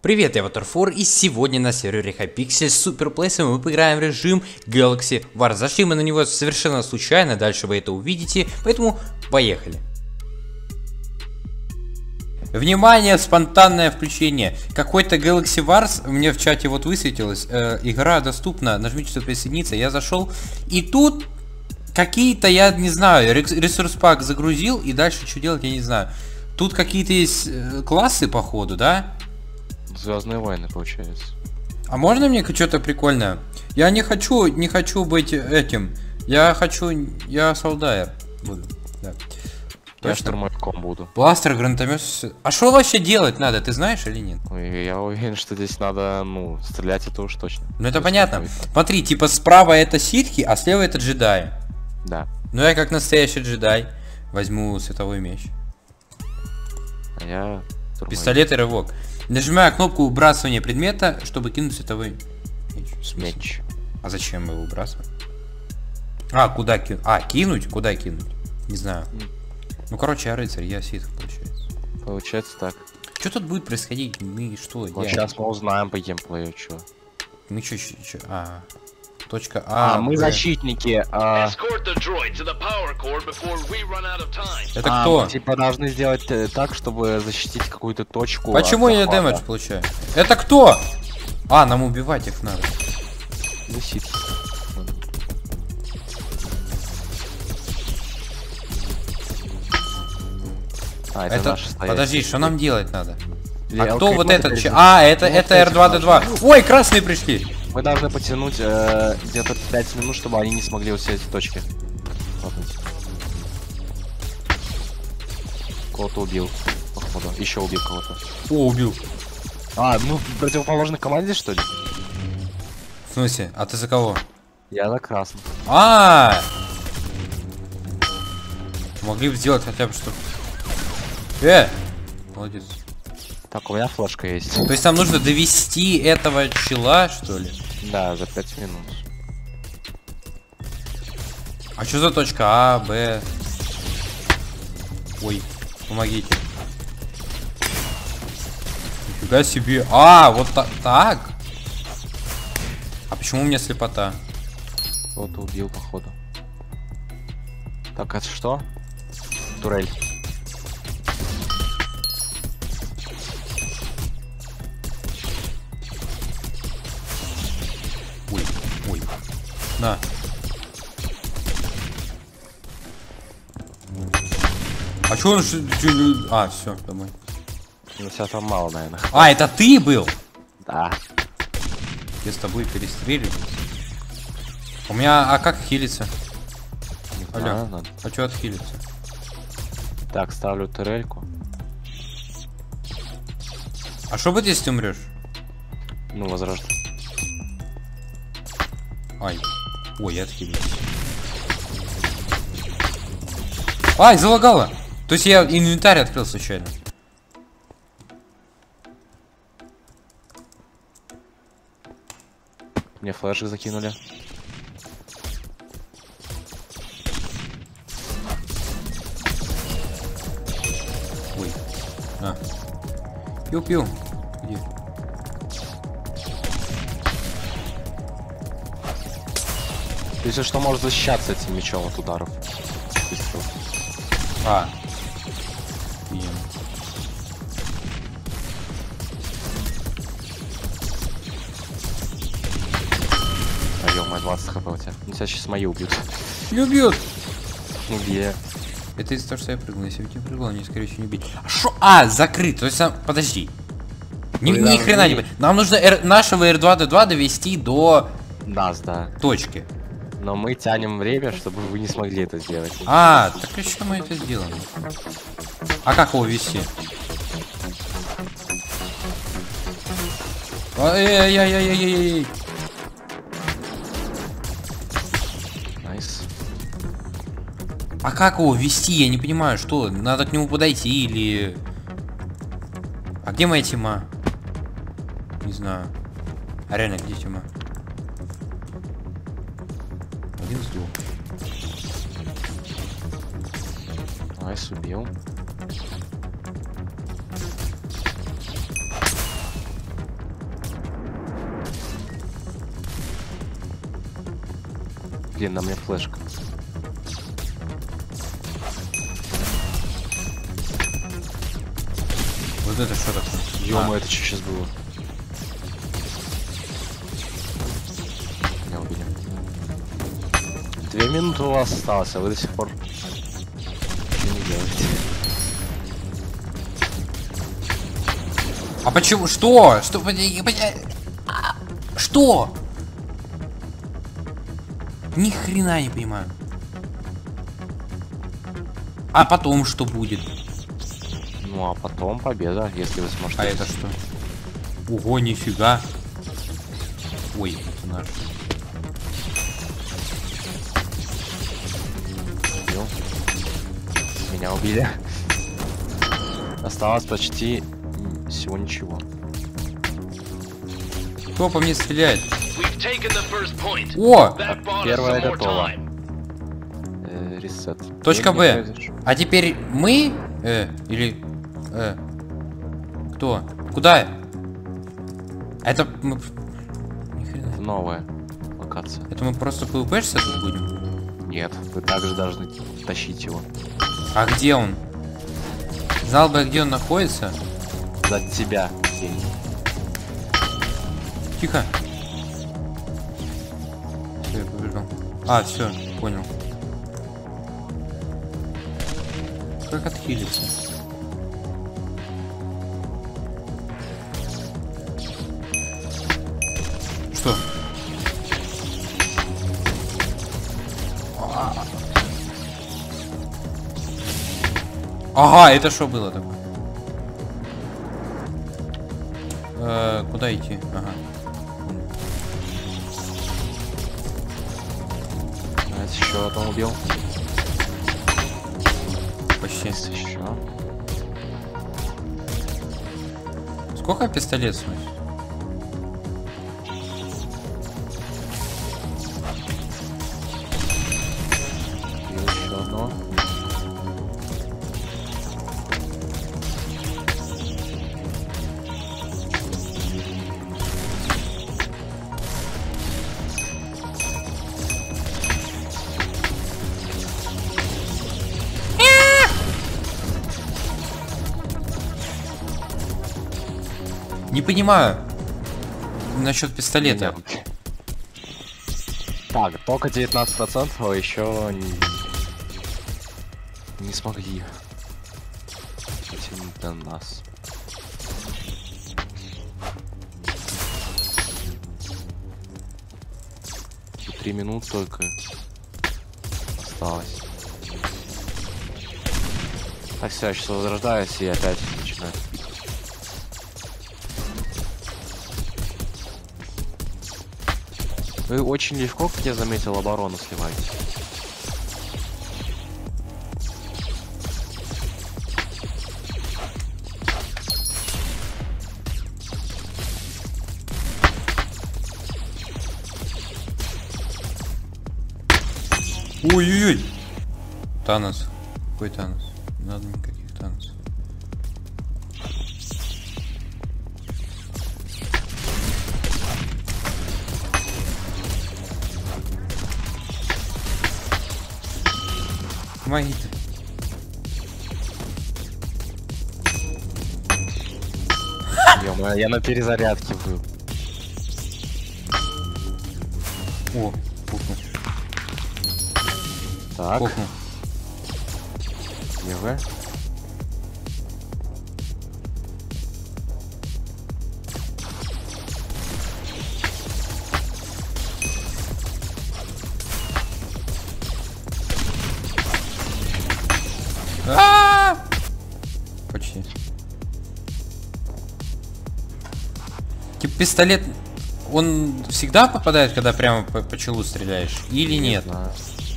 Привет, я Avatar4, и сегодня на сервере Hypixel с Superplace мы поиграем в режим Galaxy Wars. Зашли мы на него совершенно случайно, дальше вы это увидите, поэтому поехали. Внимание, спонтанное включение. Какой-то Galaxy Wars, мне в чате вот высветилось, игра доступна, нажмите, чтобы присоединиться, я зашел, и тут какие-то, я не знаю, ресурс пак загрузил, и дальше что делать, я не знаю. Тут какие-то есть классы, походу, да? Звездные войны, получается. А можно мне что-то прикольное? Я не хочу быть этим. Я солдайер буду. Да. Я штурмовиком буду. Бластер, гранатомет. А что вообще делать надо, ты знаешь или нет? Ой, я уверен, что здесь надо, стрелять это уж точно. Ну это понятно. Смотри, типа справа это ситхи, а слева это джедаи. Да. Ну я как настоящий джедай возьму световой меч. А я штурмовик. Пистолет и рывок. Нажимаю кнопку выбрасывания предмета, чтобы кинуть световой меч. А зачем его выбрасывать? А, куда кинуть? А, кинуть? Куда кинуть? Не знаю. Ну, короче, я рыцарь, я ситх, получается. Получается так. Что тут будет происходить? Мы что? Вот сейчас мы узнаем по геймплею, что. Мы что? Точка А. Мы защитники. Это кто? Мы, типа, должны сделать так, чтобы защитить какую-то точку. Почему я дэмэдж получаю? Это кто? А, нам убивать их надо. Защитить. Это подожди, что нам делать надо? А кто вот этот? Это R2D2. Ой, красные пришли. Мы должны потянуть где-то 5 минут, чтобы они не смогли у себя эти точки. Кого-то убил, походу. Еще убил кого-то. О, убил. В противоположной команде, что ли? В смысле? А ты за кого? Я за красный. Могли бы сделать хотя бы что. Молодец. Так, у меня флешка есть. То есть нам нужно довести этого чела, что ли? Да, за 5 минут. А что за точка А, Б? Ой, помогите. Нифига себе. Вот так? А почему у меня слепота? Кто-то убил, походу. Так, это что? Турель. Ой. На. А чё он... все, домой. Ну, сейчас там мало, наверное. Это ты был? Да. Я с тобой перестреливаюсь. У меня... как хилиться? Алло. А чё отхилиться? Так, ставлю турельку. А что будет, если ты умрешь? Возрожден. Ой, я отхилился. Залагало! То есть я инвентарь открыл случайно. Мне флешек закинули. Ой. Пил. Где? Если что, может защищаться этим мечом от ударов. Ё-моё, 20 хп у тебя. Тебя сейчас мои убьют. Не убьют! Где? Это из-за того, что я прыгнул. Если бы не прыгнул, они, скорее всего, не убить. Закрыт. То есть, подожди. Ни хрена не... Нам нужно нашего R2D2 довести до... Нас, да. Точки. Но мы тянем время, чтобы вы не смогли это сделать. Так еще мы это сделаем. А как его вести? Ай-яй-яй-яй-яй-яй. Найс. А как его вести? Я не понимаю, что? Надо к нему подойти или... А где моя тьма? Не знаю. А реально, где тьма? Один сдох. Найс, убил. Блин, на мне флешка. Вот это что такое? Ё-моё, это что сейчас было? Меня убили. 2 минуты у вас осталось, а вы до сих пор ничего не делаете. А почему? Что? Что? Что? Ни хрена не понимаю. А потом что будет? Ну а потом победа, если вы сможете. А это что? Ого, нифига. Ой, это наш. Убил. Меня убили. Осталось почти всего ничего. Кто по мне стреляет? О! Первое готово. Ресет. Точка Б. А теперь мы? Или... Кто? Куда? Это мы... Ни хрена. Это новая локация. Это мы просто PvP-шься тут будем? Нет, вы также должны тащить его. А где он? Знал бы, где он находится. За тебя. Тихо. Все, я побежал. А, все, понял. Как отхилиться? Что? Ага, это что было такое? Куда идти? Ага. Знаете, еще одного убил. Почти. Еще. Сколько пистолет сносит? И еще одно. Не понимаю. Насчет пистолета. Так, только 19%, а еще не смогли дотянуть до нас. И 3 минуты только осталось. Так, все, я сейчас возрождаюсь и опять начинаю. Вы очень легко, как я заметил, оборону сливаете. Ой-ой-ой. Танос. Какой Танос? Не надо никаких Таносов. Помогите. Ё-моё, я на перезарядке был. О, пукнул. Так, Пукнул. где вы? Почти. Типа пистолет, он всегда попадает, когда прямо по челу стреляешь? Или нет? знаю.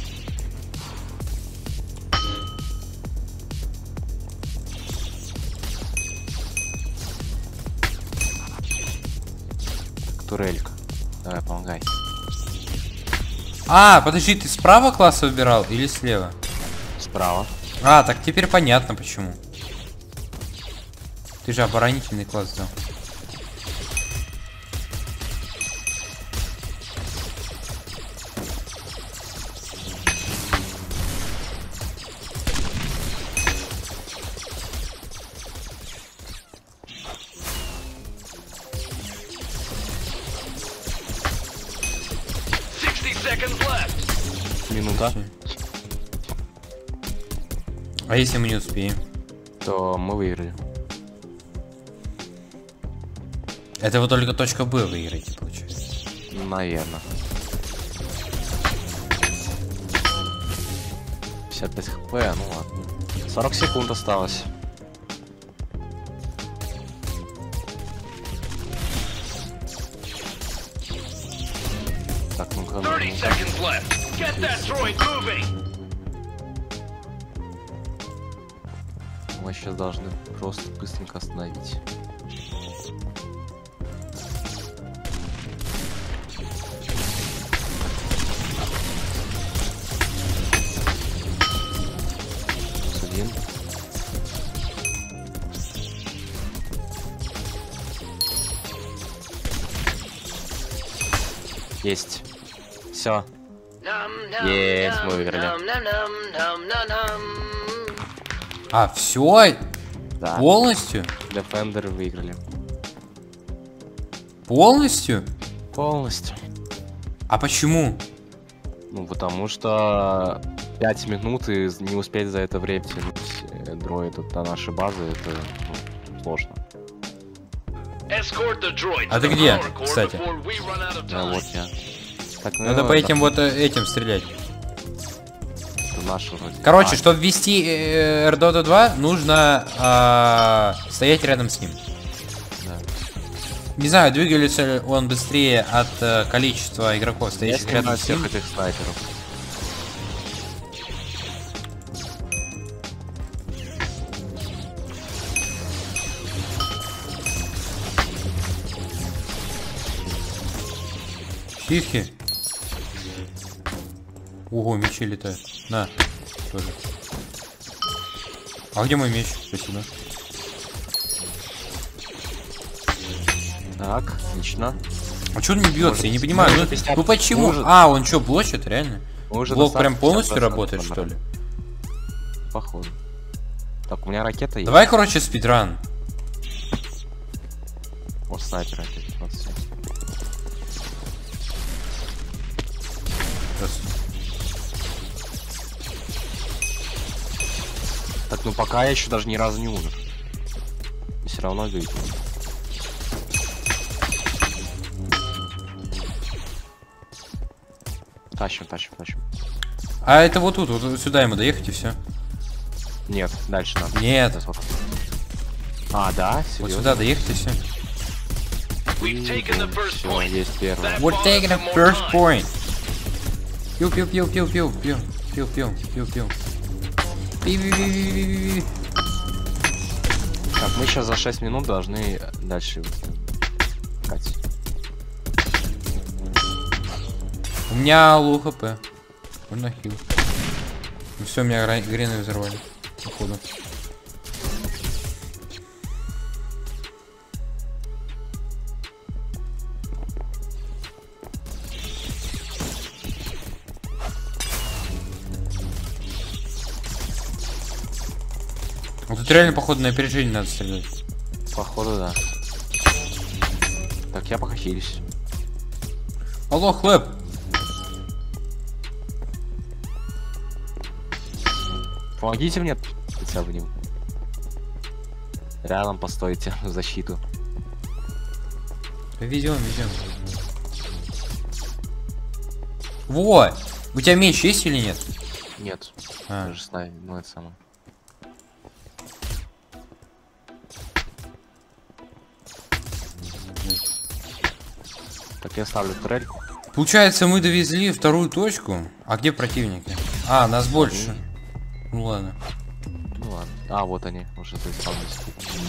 Турелька. Давай, помогай. А, подожди, ты справа класс выбирал или слева? Справа. А, так теперь понятно почему. Ты же оборонительный класс взял. Минута. А если мы не успеем? То мы выиграли. Это вы только точка Б выиграете, получается. Наверное. 55 хп, ну ладно. 40 секунд осталось. Так, ну-ка. Мы сейчас должны просто быстренько остановить. Один. Есть. Все. Есть, мы выиграли. А, все? Да. Полностью? Defender выиграли. Полностью? Полностью. А почему? Ну, потому что 5 минут и не успеть за это время тянуть дроида до нашей базы, это сложно. А ты где, кстати? Да, вот я. Так, ну, Надо по этим вот этим стрелять. Это наш вроде. Короче, чтобы ввести R-Dota 2, нужно стоять рядом с ним. Да. Не знаю, двигается ли он быстрее от количества игроков, стоящих Если рядом на с всех ним. этих снайперов. Сивки. Ого, мечи летают. На, тоже. А где мой меч? Спасибо. Так, отлично. А чё он не бьется? Я не понимаю. может, Ну, 50, ну почему? может. А, он что, блочит, реально? Мы уже Блок достали прям полностью 50% работает, что набрали. ли? Походу. Так, у меня ракета есть. Давай, короче, спидран. Вот снайпер опять. 27. Просто. Так, ну пока я еще даже ни разу не умер. И все равно выиграл. Тащим. А это вот тут, вот сюда ему доехать и все. Нет, дальше надо. Нет. Вот. А, да? Вот Серьезно? сюда доехать и все. Всё, есть первый. We're taking the first point. Пил. Пи-пи-пи-пи-пи-пи. Так, мы сейчас за 6 минут должны дальше катить. У меня лоу хп. Можно хил. Ну все, меня грены взорвали. Походу. Вот тут реально, походу, на опережение надо стрелять. Походу, да. Так, я пока хилюсь. Алло, хлеб! Помогите мне хотя бы ним. Рядом постойте в защиту. Везем. Во! У тебя меч есть или нет? Нет. А. Даже снайпер, ну это самое. Так, я ставлю турель. Получается, мы довезли вторую точку. А где противники? А, нас больше. Ну ладно. Ну ладно. А, вот они, уже заспавнились.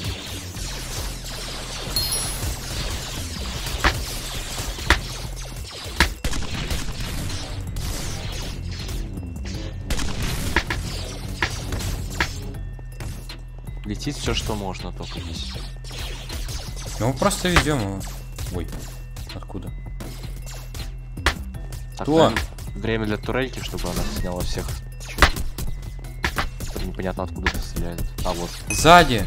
Летит все, что можно, только здесь. Ну мы просто везем его. Ой, откуда? Так, Кто? наверное, время для турельки, чтобы она сняла всех. Теперь непонятно, откуда это стреляет. А вот. Сзади.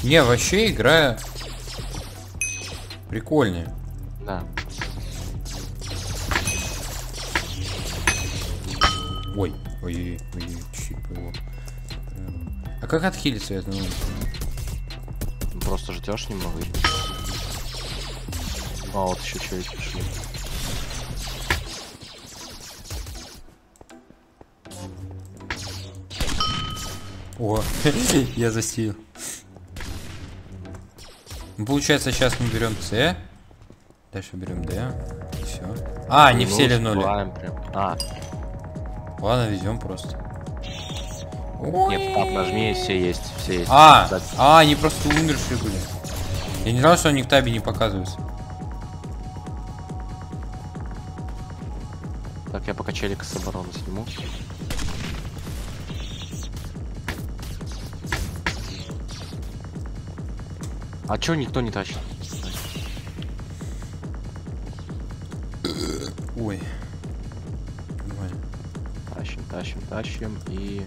Не, вообще игра прикольная. Да. Ой, ой, чуть его. А как отхилиться это? Просто ждешь немного. А вот еще челики пришли. О, я засеял. Ну, получается, сейчас мы берем С. Дальше берем Д. И все. А, не все ливнули. Ладно, везем просто. Ой. Нет, тап нажми, все есть, все есть. Они просто умершие были. Я не знал, что они в табе не показываются. Так, я пока челика с обороны сниму. А чё никто не тащит? Ой. Тащим и...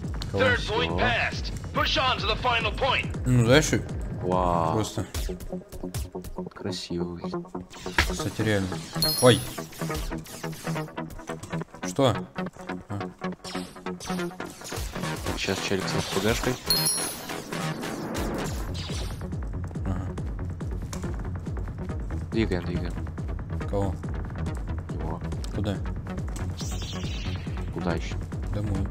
Ну, дальше. Вау. Просто. Красивый. Кстати, реально. Ой. Что? Сейчас челик с ФПГшкой. Двигаем. Кого? Его. Куда? Куда еще? Домой.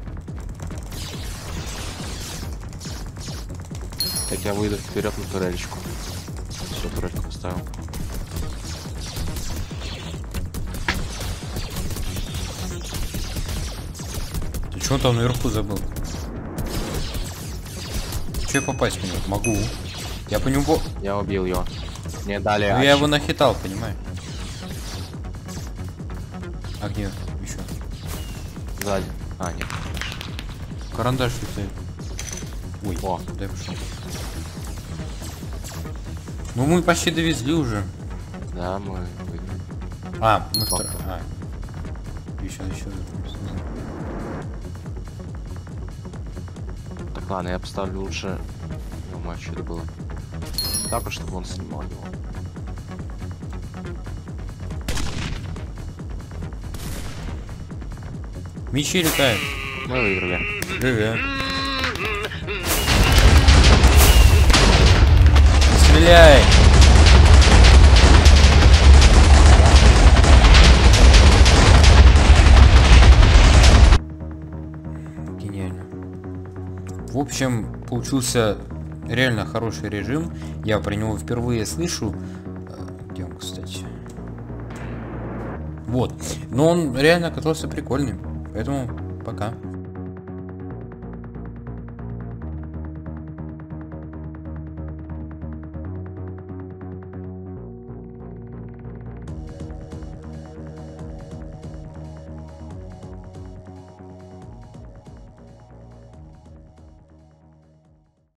Так я выйду вперед на турелечку. Все, турельку поставил. Ты чего там наверху забыл? Че я попасть в него? Могу. Я по нему... Я убил его. Мне дали... Ну, я его нахитал, понимаешь? А где еще? Сзади. А, нет. Карандаш стоит. Ой, о, куда я пошел? Ну мы почти довезли уже. Да, мы выиграли. А, мы второй. Еще. Так, ладно, я поставлю лучше... Ну, что это было? Так, чтобы он снимал его. Мечи летают. Мы выиграли. ГГ. Стреляй! Гениально. В общем, получился реально хороший режим. Я про него впервые слышу. Где он, кстати? Вот. Но он реально оказался прикольным. Поэтому пока.